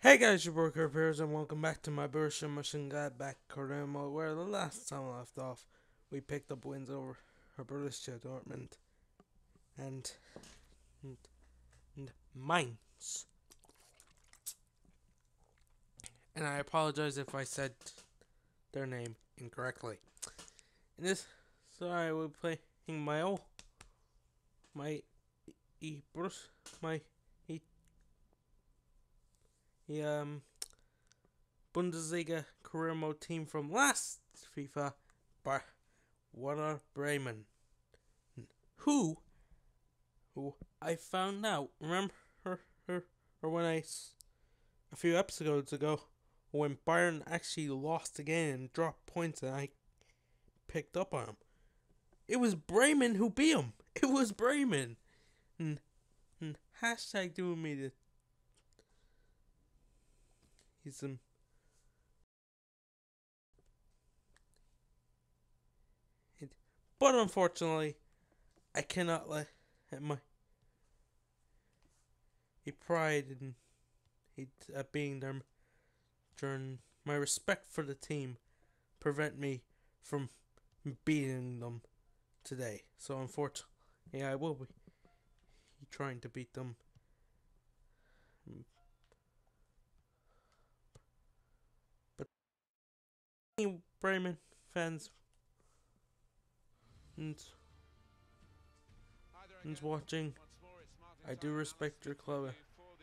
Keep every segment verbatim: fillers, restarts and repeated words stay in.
Hey guys, your broker appears and welcome back to my Borussia Mönchengladbach career mode, where the last time I left off, we picked up wins over Borussia Dortmund and, and, and Mainz. And I apologize if I said their name incorrectly. In this, so I will be playing my old, my e Brus, my e, e um Bundesliga career mode team from last FIFA, Bar Werder Bremen, who who I found out. Remember her, her, or when I a few episodes ago when Bayern actually lost again and dropped points, and I picked up on him. It was Bremen who beat him. It was Bremen. And, and hashtag doing me the. He's um. It, but unfortunately, I cannot let my he pride in he uh, being there during my respect for the team prevent me from beating them today. So unfortunately, yeah, I will be trying to beat them. But Bremen fans and, and watching, I do respect your club.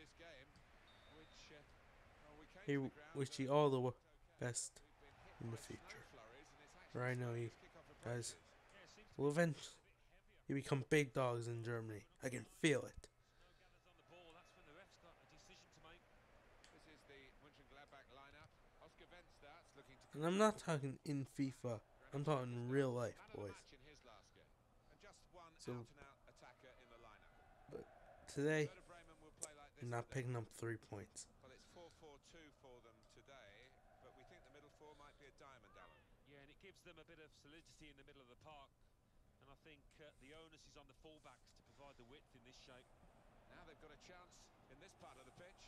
He wish you all the best in the future. For I know you guys will eventually you become big dogs in Germany. I can feel it. And I'm not talking in FIFA. I'm talking in real life, boys. So, but today, I'm not picking up three points. Well, it's four four two for them today, but we think the middle four might be a diamond, Alan. Yeah, and it gives them a bit of solidity in the middle of the park. And I think uh, the onus is on the fullbacks to provide the width in this shape. Now they've got a chance in this part of the pitch.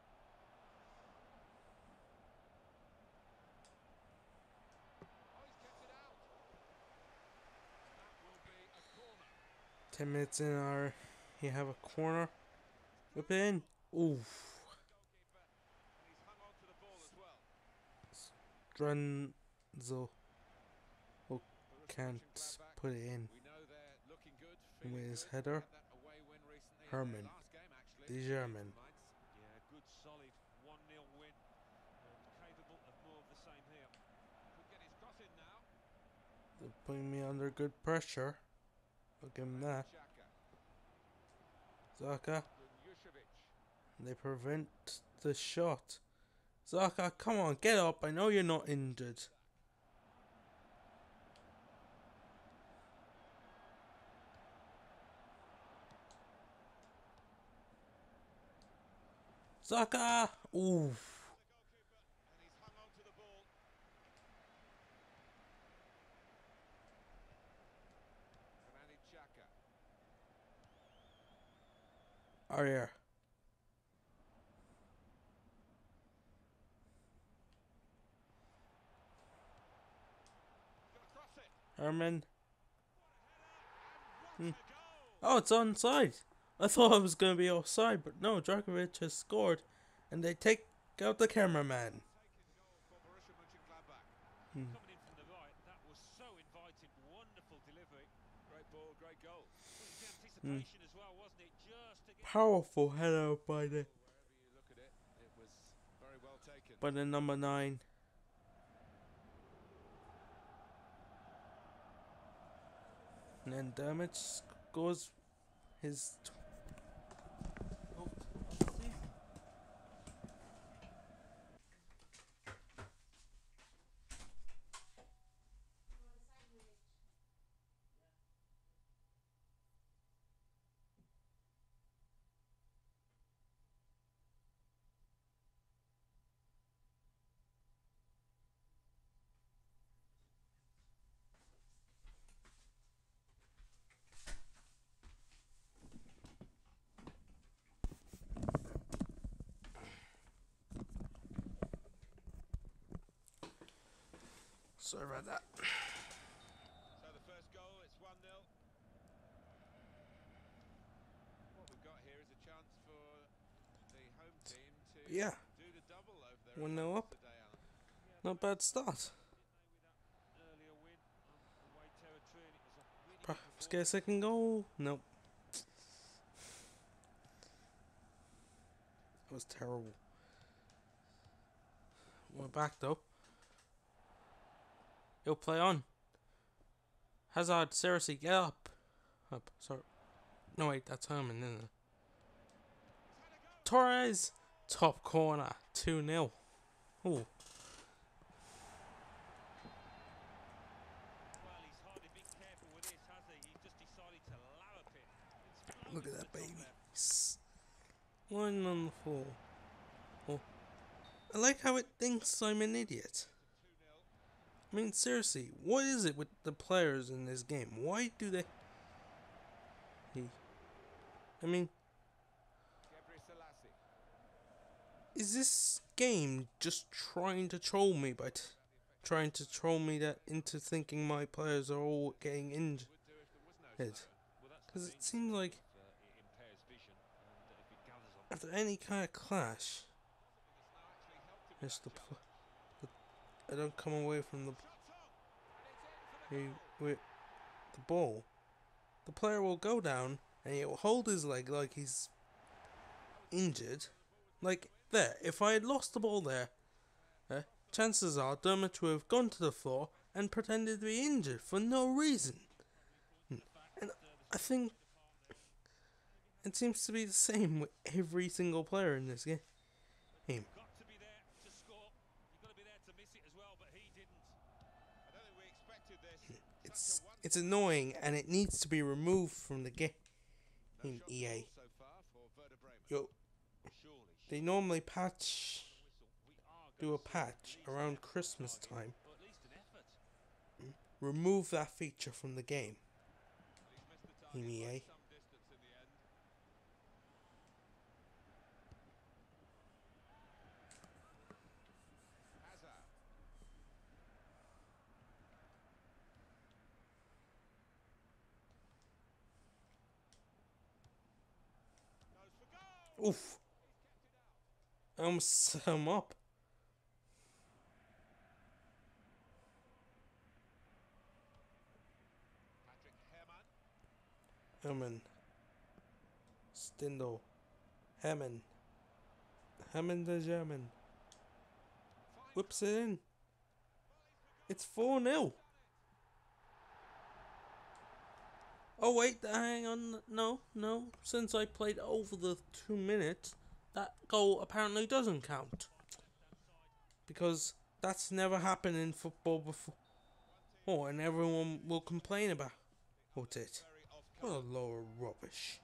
Oh, he's kept it out. That will be a corner. Ten minutes in, our you have a corner. Whip in. Oof. And he's hung on to the ball as well. Strunzel oh, can't put it in. We know they're looking good, And with his good. header, Had that away win recently in Herman, their last game, actually. the German. Yeah, good solid one nil win. And capable of more of the same here. Could get his cross in now. They're putting me under good pressure. I'll give him that. Zaka. They prevent the shot. Zaka, come on, get up. I know you're not injured. Zaka! Oof. Arya. Herman. Hmm. Oh, it's onside. I thought it was going to be offside, but no, Dragovic has scored, and they take out the cameraman. Hmm. Coming in from the right, that was so inviting. Wonderful delivery. Great ball, great goal. Well, it was the anticipation hmm. as well, wasn't it? Just to get powerful header by the. Wherever you look at it, it was very well taken. By the number nine. And then damage goes his. Sorry about that. So the first goal, it's one nil. What we've got here is a chance for the home team to Yeah, do the double over there. one nil up. Today, Alan. Not bad start. Earlier win on away territory, and it was a really Perhaps good get a second goal. Nope. That was terrible. We're back though. He'll play on. Hazard, seriously, get up. Up, sorry. No, wait, that's Herman, isn't it? Torres, top corner, two nil. Ooh. Well, he's hardly been careful with this, has he? He's just decided to lallop it. It's Look at flown that to the top baby. there. S- Lying on the floor. Oh. I like how it thinks I'm an idiot. I mean, seriously, what is it with the players in this game? Why do they... He... I mean, Gebre Selassie. is this game just trying to troll me by t- trying to troll me that into thinking my players are all getting injured? Would do if there was no Because Well, that's the it thing. seems like Uh, it impairs vision, and uh, if it gathers on after any kind of clash, it's the, pl- the I don't come away from the he, with the ball. The player will go down and he'll hold his leg like he's injured. Like there, if I had lost the ball there, uh, chances are Dermot would have gone to the floor and pretended to be injured for no reason. Hmm. And I think it seems to be the same with every single player in this game. Got to be there to score. You've got to be there to miss it as well, but he didn't. I don't think we expected this. It's it's annoying and it needs to be removed from the game. In E A, So far for Werder Bremen. yo, Surely. they normally patch, We are do a going to patch see at least around an effort Christmas target, time. or at least an effort. Remove that feature from the game. He's missed the target In E A. by some distance in the end. Hazard. Goes for goal. Oof, I almost set him up. Patrick Herrmann. Herman, Stindl, Hammond, Hammond the German. Whips it in. It's four nil. Oh wait, hang on, no, no. Since I played over the two minutes, that goal apparently doesn't count. Because that's never happened in football before. Oh, and everyone will complain about it. Very off What colour. a load of rubbish.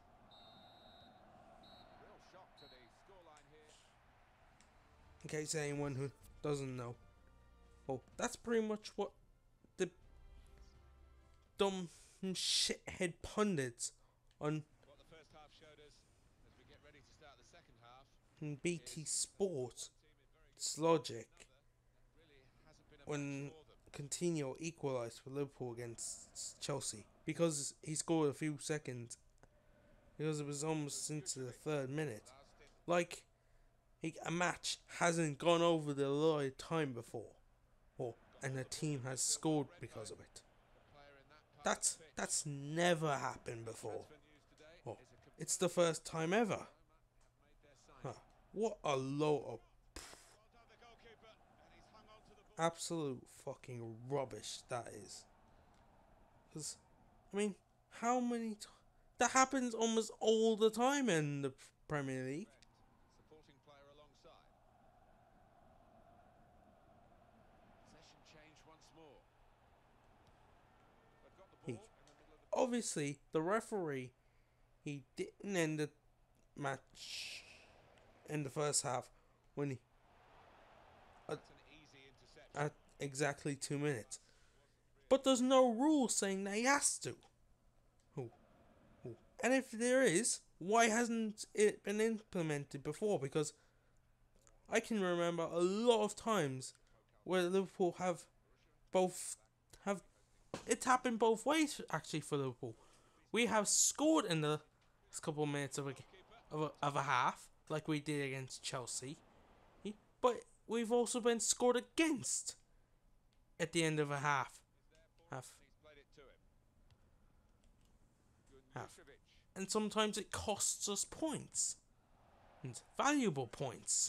Real shock to the scoreline here. In case anyone who doesn't know. Oh, that's pretty much what the dumb shithead pundits on What the first half showed us as we get ready to start the second half. B T Sport, Team in very it's logic, really hasn't been a when match for them. Coutinho equalised for Liverpool against Chelsea. Because he scored a few seconds. Because it was almost into the third minute. Like, he, a match hasn't gone over the allotted time before. Oh, and the team has scored because of it. Player in that part That's of the pitch. that's never happened before. Transfer news today Oh, is a complete it's the first time ever. have made their sign. Huh. What a load of Well done the goalkeeper, and he's hung on to the ball. absolute fucking rubbish that is. Because, I mean, how many t- that happens almost all the time in the Premier League. Supporting player alongside. Possession change once more. They've got the ball He- in the middle of the Obviously, the referee, he didn't end the match in the first half when he That's an easy interception. at exactly two minutes. But there's no rule saying that he has to. Oh, oh. And if there is, why hasn't it been implemented before? Because I can remember a lot of times where Liverpool have both have it's happened both ways actually for Liverpool. We have scored in the last couple of minutes of a of a, of a half, like we did against Chelsea, but we've also been scored against at the end of a half. Half. Half. And sometimes it costs us points. And valuable points.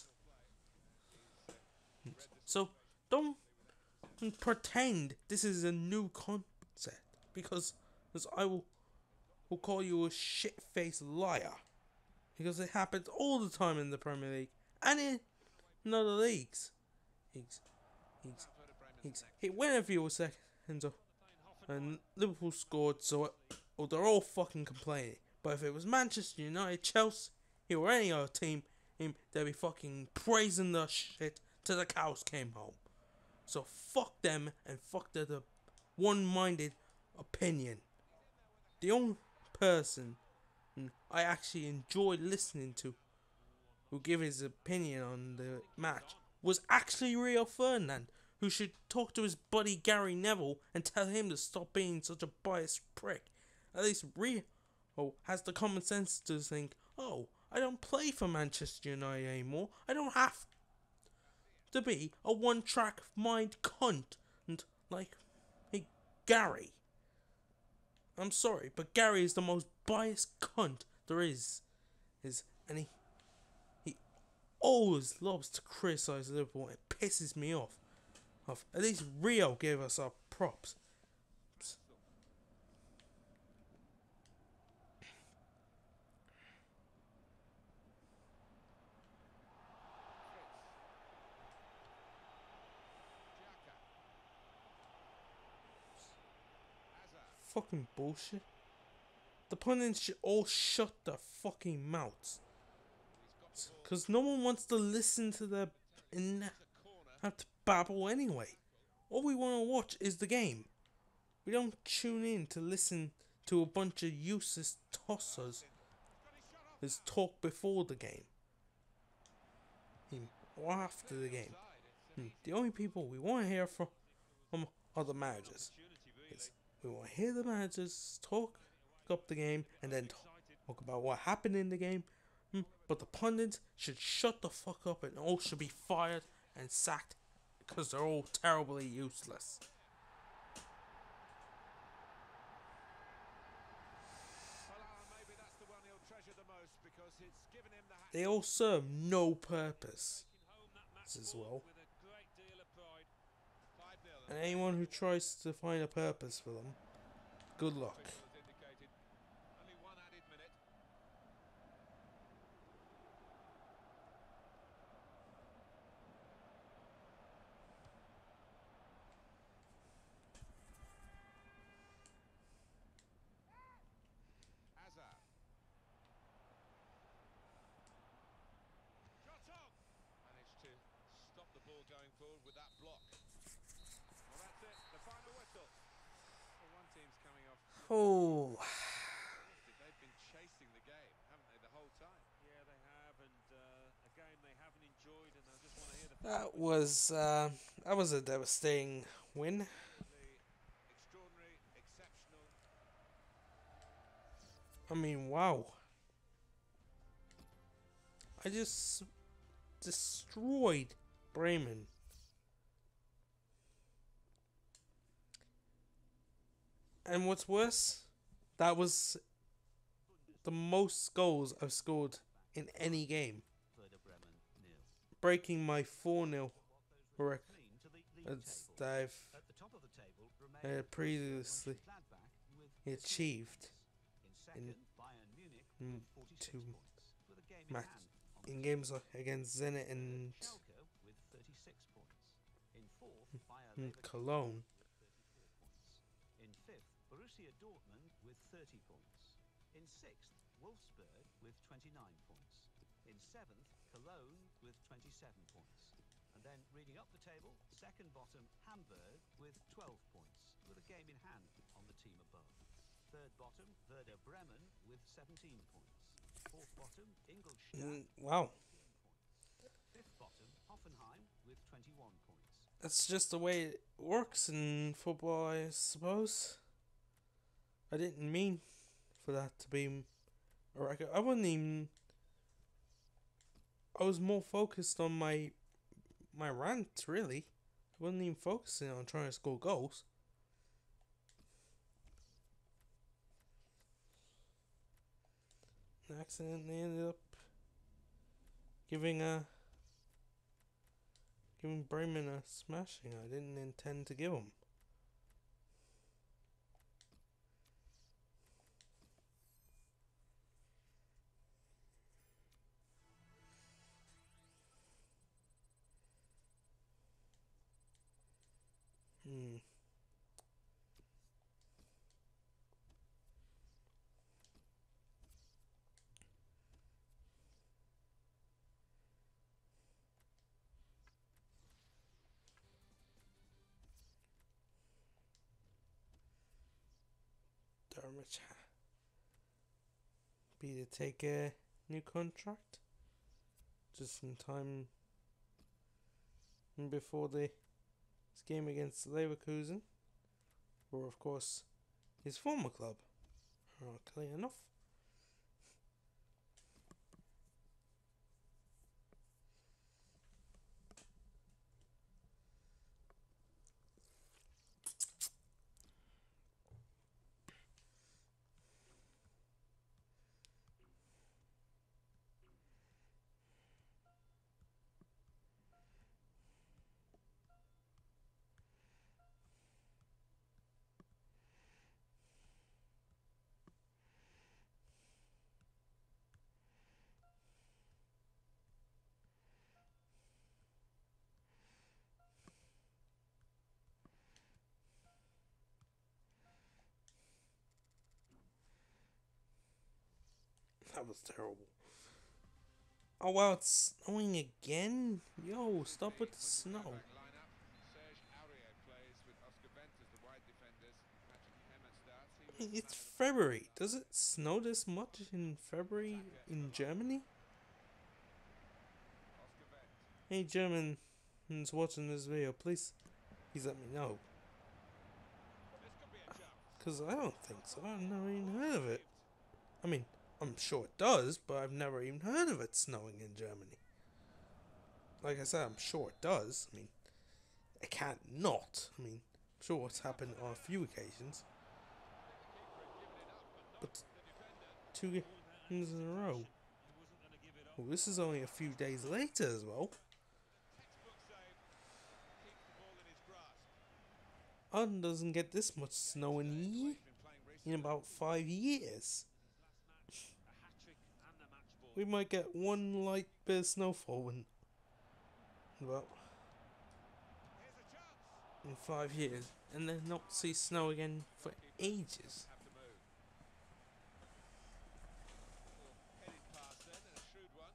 So don't pretend this is a new concept, because, because I will, will call you a shit-faced liar. Because it happens all the time in the Premier League and in other leagues. Leagues. Leagues. Leagues. Hey, whenever you were second and Liverpool scored, so it, oh, they're all fucking complaining. But if it was Manchester United, Chelsea, or any other team, they'd be fucking praising the shit till the cows came home. So fuck them and fuck their the one-minded opinion. The only person I actually enjoyed listening to who gave his opinion on the match was actually Rio Ferdinand, who should talk to his buddy Gary Neville and tell him to stop being such a biased prick. At least Rio has the common sense to think, oh, I don't play for Manchester United anymore. I don't have to be a one-track mind cunt and like hey Gary. I'm sorry, but Gary is the most biased cunt there is. Is and he he always loves to criticize Liverpool. It pisses me off. Off. At least Rio gave us our props. Fucking bullshit. The pundits should all shut their fucking mouths. Because no one wants to listen to their in have to babble anyway. All we want to watch is the game. We don't tune in to listen to a bunch of useless tossers as talk before the game or after the game. The only people we want to hear from are the managers. We want to hear the managers talk up the game and then talk about what happened in the game. But the pundits should shut the fuck up and all should be fired and sacked because they're all terribly useless. They all serve no purpose as well. And anyone who tries to find a purpose for them, good luck. Going forward with that block. Well, that's it. The final whistle. Well, one team's coming off. Oh. They've been chasing the game, haven't they, the whole time? Yeah, they have, and uh, a game they haven't enjoyed, and I just want to hear the. That was uh, that was a devastating win. Extraordinary, exceptional. I mean, wow. I just destroyed Bremen. And what's worse, that was the most goals I've scored in any game, breaking my four nil record that I've uh, previously achieved in, in two match in games against Zenit and in Cologne. In fifth, Borussia Dortmund with thirty points. In sixth, Wolfsburg with twenty-nine points. In seventh, Cologne with twenty-seven points. And then reading up the table, second bottom, Hamburg with twelve points, with a game in hand on the team above. Third bottom, Werder Bremen with seventeen points. Fourth bottom, Ingolstadt. Mm, wow. Fifth bottom, Hoffenheim with twenty-one points. That's just the way it works in football, I suppose. I didn't mean for that to be a record. I wasn't even. I was more focused on my my rant, really. I wasn't even focusing on trying to score goals. I accidentally ended up giving a giving Bremen a smashing I didn't intend to give them. Hmm. Dermot be to take a new contract just in time before the this game against Leverkusen, or of course his former club, clear enough. That was terrible. Oh wow, it's snowing again? Yo, stop with the snow. Lineup. Serge Aurier plays with Oscar Wendt as the wide defenders. Patrick Herrmann starts. He I mean, was it's February. Does it snow this much in February in Germany? Oscar Wendt. Hey Germans watching this video, please, please let me know. This could be a chance. Because I don't think so. I've never even heard of it. I mean, I'm sure it does, but I've never even heard of it snowing in Germany. Like I said, I'm sure it does. I mean, it can't not. I mean, I'm sure it's happened on a few occasions. But two games in a row. Well, this is only a few days later as well. Textbook save. Keeps the ball in his grasp. Ireland doesn't get this much snow in ye- He's been playing recently. in about five years. Last match, a hat-trick and the match ball. We might get one light bit of snowfall in about Here's a chance. in five years, and then not see snow again for ages. Have to move. Little headed pass then, and a shrewd one.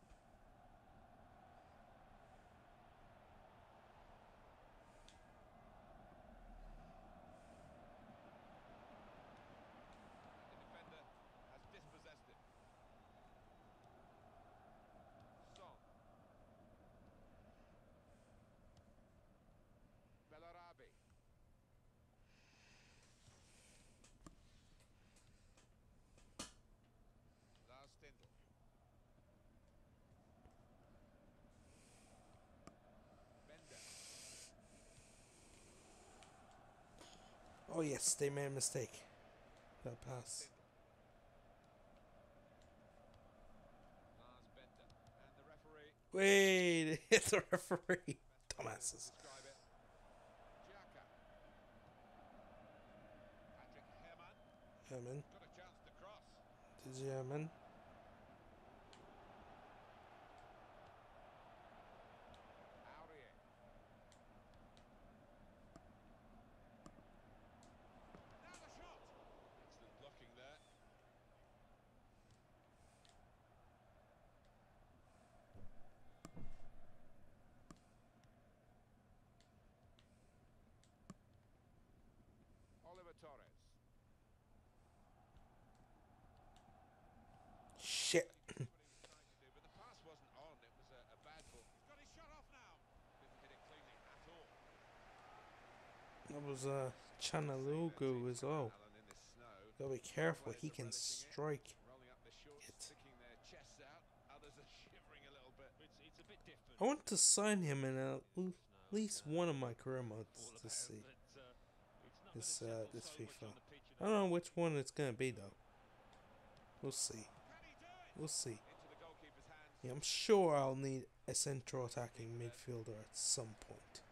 The defender has dispossessed it. Son. Bellarabi. Lars Stindl. Bender. Oh yes, they made a mistake. That pass. Lars Bender. And the referee. Wait, it's the referee. Dumbasses. Describe it. Xhaka. Patrick Herrmann. Herman. Got a chance to cross. Did you Herman? Aurier. Now the shot. Excellent blocking there. Oliver Torres. Shit. What he was trying to do, but the pass wasn't on. It was a, a bad ball. He's got his shot off now. Didn't hit it cleanly at all. That was uh, Chanalugu as well. Alan, in this snow. Gotta be careful, Players he are can relishing it, strike rolling up their shorts, it. sticking their chests out. Others are shivering a little bit. It's, it's a bit different. I want to sign him in at l- Snow, least uh, one of my career all modes to about, see. but, uh, it's not This gonna uh, settle this so much FIFA. on the pitch, you I don't know which one it's gonna be though. We'll see. Can he do it? We'll see. Into the goalkeeper's hands. Yeah, I'm sure I'll need a central attacking midfielder at some point.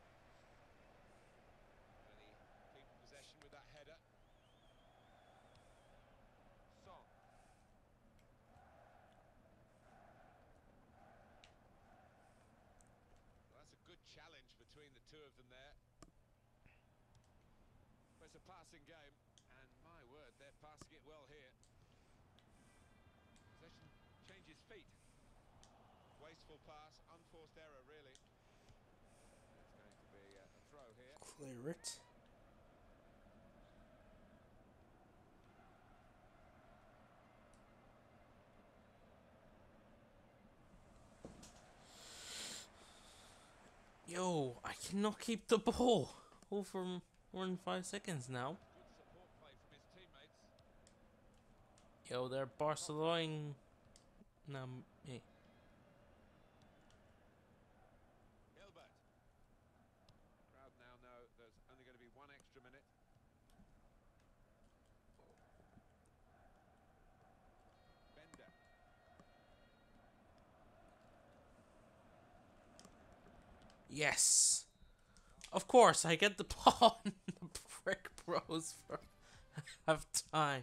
Can he keep possession with that header? Song. Well, that's a good challenge between the two of them there. Well, it's a passing game, and my word, they're passing it well here. Possession changes feet. Wasteful pass, unforced error, really. It's going to be uh, a throw here. Clear it. Yo, I cannot keep the ball. All from more than five seconds now. Good support play from his teammates. Yo, they're Barcelona. Nah, me. Hilbert. Crowd now know there's only going to be one extra minute. Bender. Yes. Of course, I get the ball in the brick bros for half time.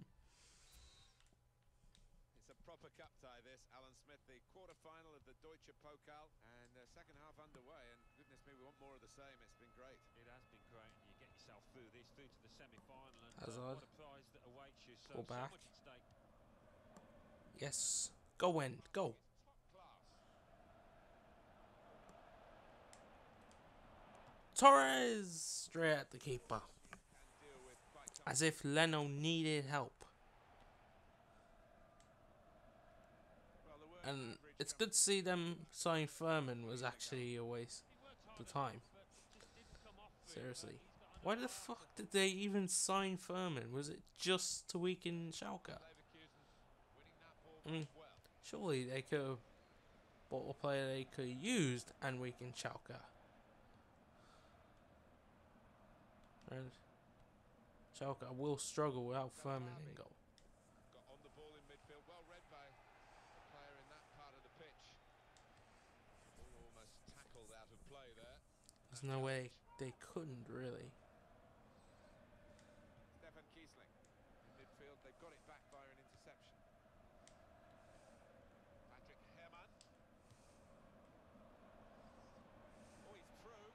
It's a proper cup tie, this. Alan Smith, the quarter-final of the Deutsche Pokal, and uh, second half underway, and goodness me, we want more of the same. It's been great. It has been great. You get yourself through this, through to the semi-final, and uh, Hazard. what a prize that awaits you. So, Go so back. much at stake. Yes. Go in. Go. It's top class. Torres! Straight at the keeper. Can deal with quite As if Leno needed help. well, the word And average it's comes good to see them sign Furman was actually a waste He worked of hard time. enough, but just didn't come off really. Seriously. He's got Why the another fuck did they even sign Furman? Was it just to weaken Schalke? Leverkusen winning that ball I mean, well. surely they could have bought a player they could have used and weakened Schalke. And Schalke will struggle without Furman in goal. Got on the ball in midfield, well read by the player in that part of the pitch. Ball almost tackled out of play there. There's no way they couldn't really. Stefan Kiesling in midfield, they've got it back via an interception. Patrick Herrmann. Oh, he's through.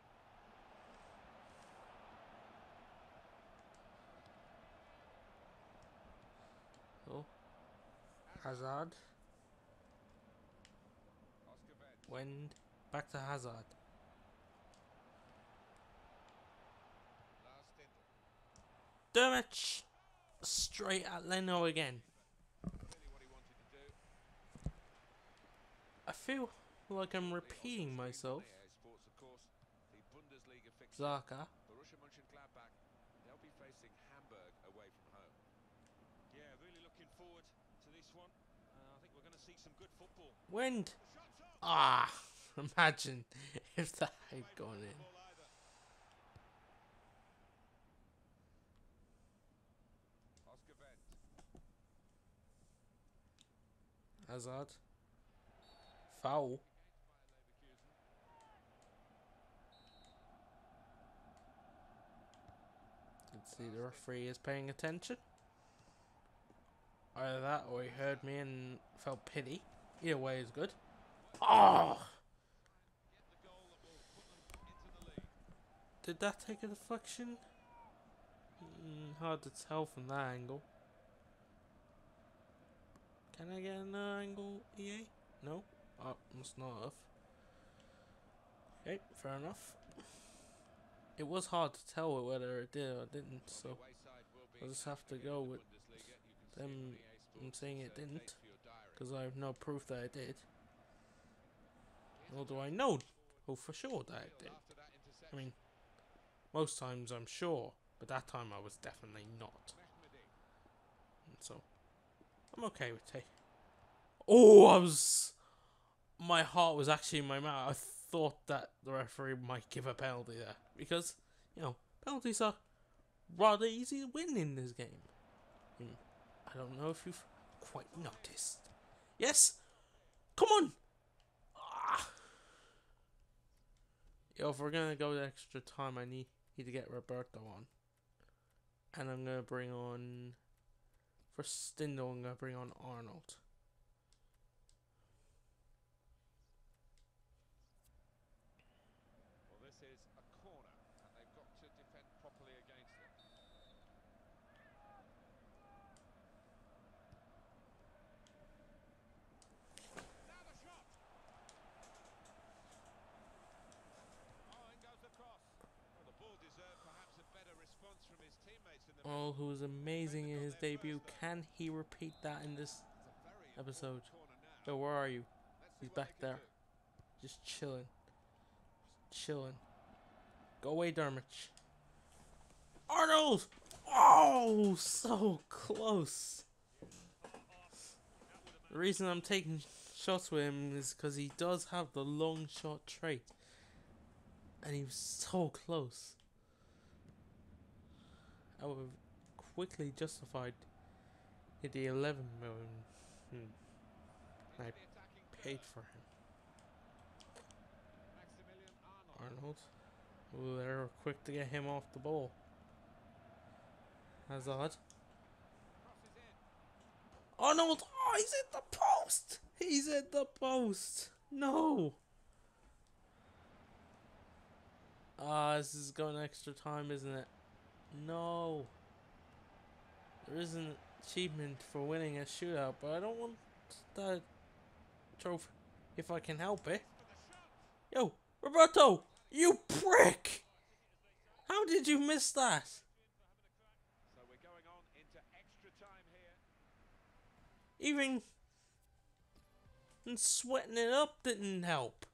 Oh, Hazard. Oscar Wendt. Wend. Back to Hazard. Lars Stindl. Dermich. Straight at Leno again. Clearly what he wanted to do. I feel like I'm repeating myself. Sports, of course, the Bundesliga fixture. Zaka. Borussia Mönchengladbach, they'll be facing Hamburg away from home. Yeah, really looking forward to this one. Uh, I think we're going to see some good football. Wend. Shots off. Ah, imagine if that had gone in. Ball either. Oscar Wendt. Hazard. Foul. Can see the referee is paying attention. Either that or he heard me and felt pity. Either way is good. Oh! Get the goal that will put them into the lead. Did that take a deflection? Mm, hard to tell from that angle. Can I get another angle, E A? No? Oh, must not have. Okay, fair enough. It was hard to tell whether it did or didn't, so Away side will be I'll just have to active go in the with Bundesliga. You can see them. it on E A I'm Sports. saying It's it a didn't, date for your diary. because I have no proof that I did. Nor do I know oh, for sure that I did. After that I interception. mean, Most times I'm sure, but that time I was definitely not. And so, I'm okay with take. Oh, I was... My heart was actually in my mouth. I thought that the referee might give a penalty there. Because, you know, penalties are rather easy to win in this game. Hmm. I don't know if you've quite noticed. Yes! Come on! Ah. Yo, if we're gonna go the extra time, I need, need to get Roberto on. And I'm gonna bring on... For Stindl, I'm gonna bring on Arnold. Well, this is a corner, and they've got to defend properly against it. Now the shot! Oh, in goes the cross. Well, the ball deserved perhaps a better response from his teammates in the Oh, who was amazing in his debut. Can he repeat that in this episode? Yo, where are you? He's back there. Just chilling. Just chilling. Go away, Dermich. Arnold! Oh, so close. The reason I'm taking shots with him is because he does have the long shot trait. And he was so close. I would have quickly justified the eleven million hmm. I paid for him. Arnold. Ooh, they were quick to get him off the ball. Hazard. Arnold! Oh, he's at the post! He's at the post! No! Ah, this is going extra time, isn't it? No. There is an achievement for winning a shootout, but I don't want that trophy if I can help it. Yo, Roberto! You prick! How did you miss that? So we're going on into extra time here. Even and sweating it up didn't help.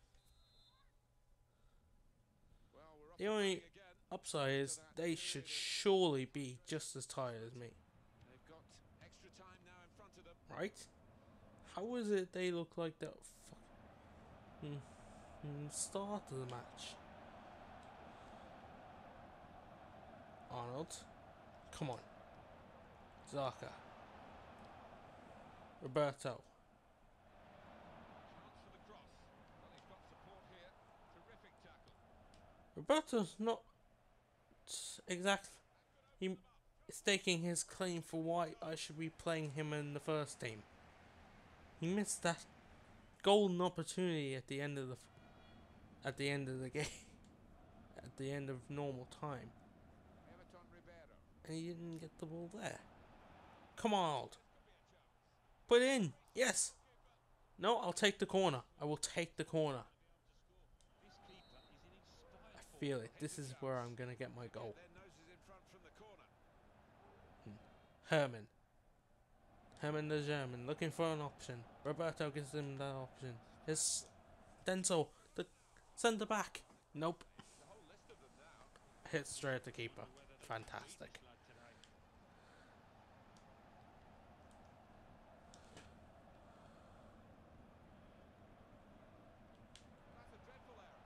Well, we're off The and only running again. upside is they should surely be just as tired as me. They've got extra time now in front of them. Right? How is it they look like that fucking start of the match? Arnold. Come on. Zaka. Roberto. Chance for the cross. Well, he's got support here. Terrific tackle. Roberto's not exactly he staking his claim for why I should be playing him in the first team. He missed that golden opportunity at the end of the at the end of the game, at the end of normal time, Everton Ribeiro. and he didn't get the ball there. Come on, Arnold. Put it in. Yes. No, I'll take the corner. I will take the corner. I feel it. This is where I'm gonna get my goal. Their noses in front from the corner. Herman. Herman the German looking for an option. Roberto gives him that option. It's Denzel, the centre back. Nope. The whole list of them now. Hit straight at the keeper. Fantastic. That's a dreadful error.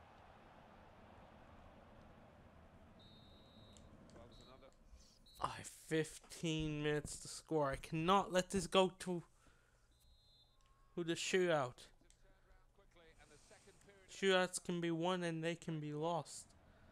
Well, there's another. I have fifteen minutes to score. I cannot let this go to to the shootout. Turn around quickly, and the second period. Shootouts can be won and they can be lost.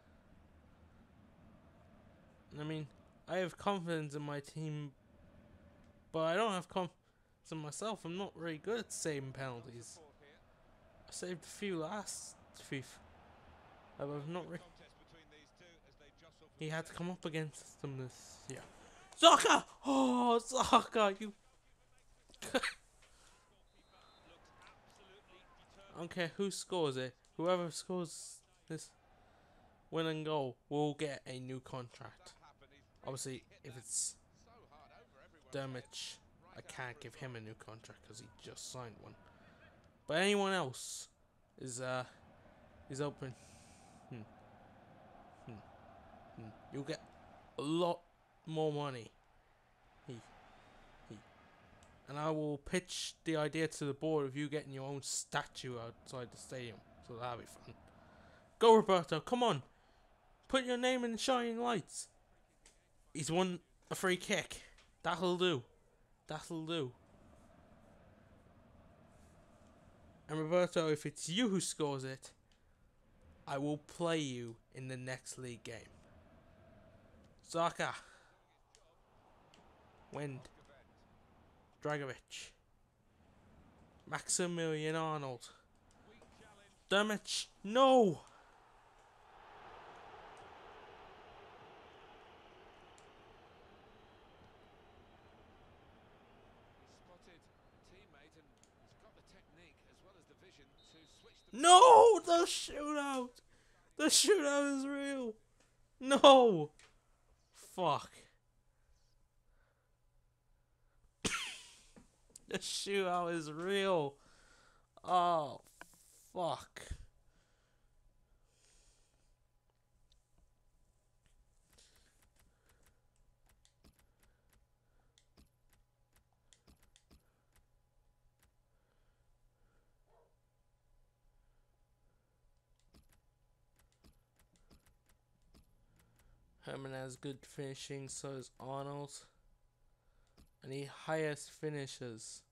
I mean, I have confidence in my team, but I don't have confidence in myself. I'm not very good at saving penalties. Support here. I saved a few last FIFA. I've not re- Contest between these two as they jostle for He the had to center. come up against them this year. Zaka! Oh, Zaka, you. I don't care who scores it. Whoever scores this winning goal will get a new contract. That happened. He's Obviously, really hit if that it's so hard over everyone's Dermich, head. I Right can't over give his him a line. new contract because he just signed one. But anyone else is uh is open. Hmm. Hmm. You'll get a lot more money. He, he. And I will pitch the idea to the board of you getting your own statue outside the stadium. So that'll be fun. Go, Roberto, come on. Put your name in the shining lights. He's won a free kick. That'll do. That'll do. And Roberto, if it's you who scores it, I will play you in the next league game. Zaka. Wind. Dragovic. Maximilian Arnold. Damage. No! No! The shootout! The shootout is real! No! Fuck. The shootout is real. Oh, fuck. Herman has good finishing, so does Arnold. And he highest finishes.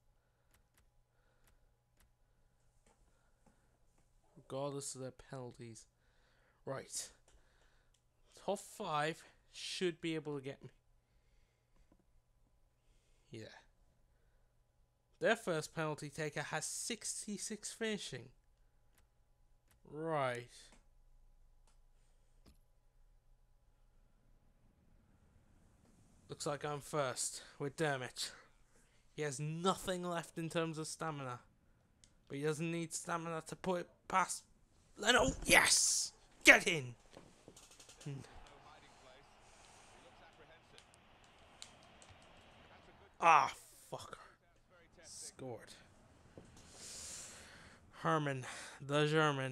Regardless of their penalties. Right. Top five should be able to get me. Yeah. Their first penalty taker has sixty-six finishing. Right. Looks like I'm first with Dermot. He has nothing left in terms of stamina. But he doesn't need stamina to put it past Leno. Yes! Get in! Ah, fucker. Scored. Herman, the German.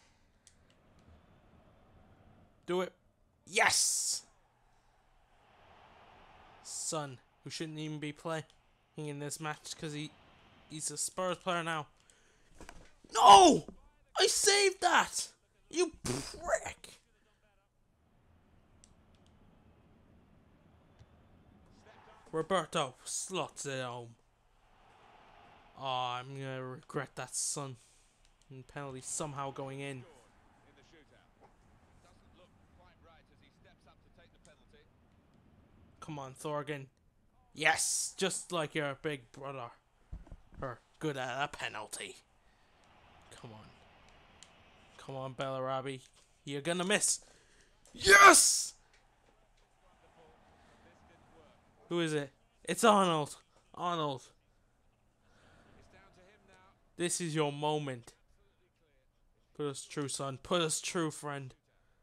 Do it. Yes! Son, who shouldn't even be playing in this match because he, he's a Spurs player now. No! I saved that! You prick! Roberto slots it home. Oh, I'm gonna regret that, son. And penalty somehow going in. Come on, Thorgan. Yes! Just like your big brother. Or good at a penalty. Come on. Come on, Bellarabi. You're gonna miss. Yes! Who is it? It's Arnold. Arnold. This is your moment. Put us through, son. Put us through, friend.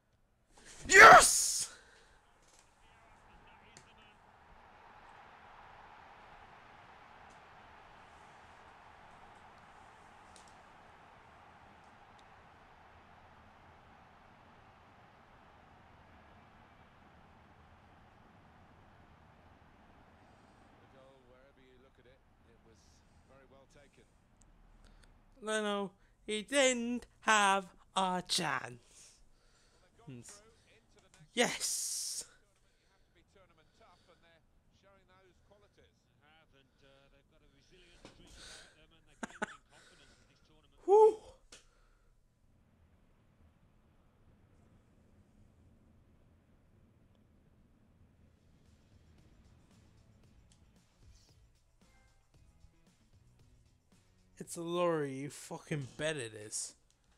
Yes! Leno, he didn't have a chance. Yes. Whew. It's a lorry, you fucking bet it is.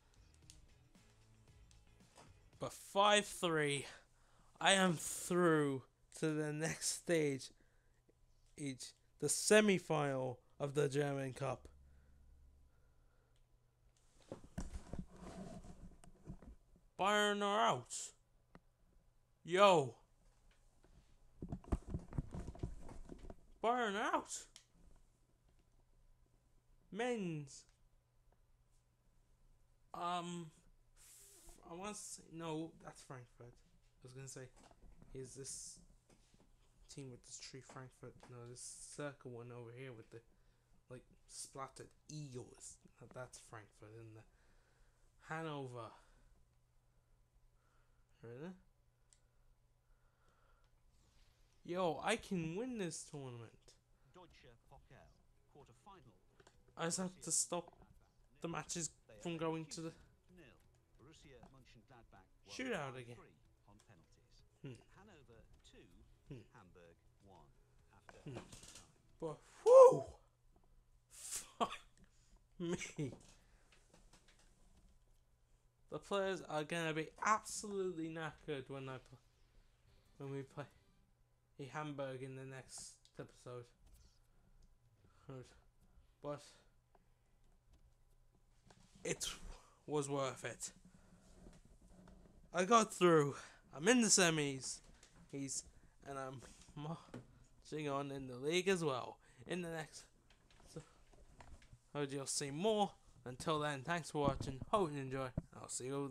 But five three, I am through to the next stage. Each the semi-final of the German Cup. Bayern are out. Yo. Bayern out. Men's. Um, I want to say no. That's Frankfurt. was gonna say, here's this team with this tree Frankfurt. No, this circle one over here with the like splattered eagles. That's Frankfurt in the Hanover. Really? Yo, I can win this tournament. Deutsche Pokal quarter-final. I just have to stop the matches from going to the Nil. Borussia Mönchengladbach won shootout five again. three on penalties. Hmm. Hanover two, Hmm. Hamburg one after Hmm. extra time. But whoo, fuck me. The players are gonna be absolutely knackered when I play, when we play a Hamburg in the next episode. But it was worth it. I got through. I'm in the semis. He's and I'm marching on in the league as well. In the next, so you'll see more. Until then, thanks for watching. Hope you enjoy. I'll see you.